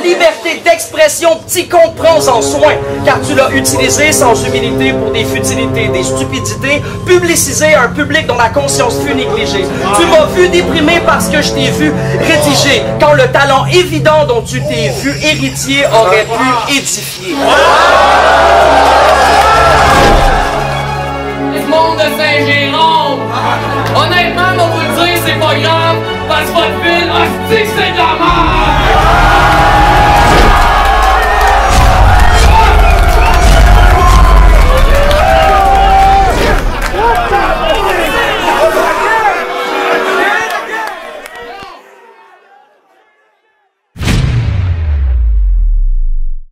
liberté d'expression, petit con, prends-en soin, car tu l'as utilisé sans humilité pour des futilités, des stupidités, publicisé à un public dont la conscience fut négligée. Tu m'as vu déprimé parce que je t'ai vu rédigé, quand le talent évident dont tu t'es vu héritier aurait pu édifier. Le monde de Saint-Jérôme, honnêtement, on va vous le dire, c'est pas grave, parce que votre ville, hostie, c'est de la merde!